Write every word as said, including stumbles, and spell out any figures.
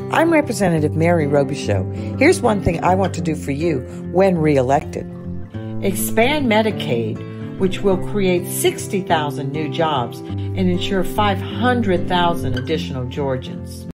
I'm Representative Mary Robichaux. Here's one thing I want to do for you when re-elected. Expand Medicaid, which will create sixty thousand new jobs and ensure five hundred thousand additional Georgians.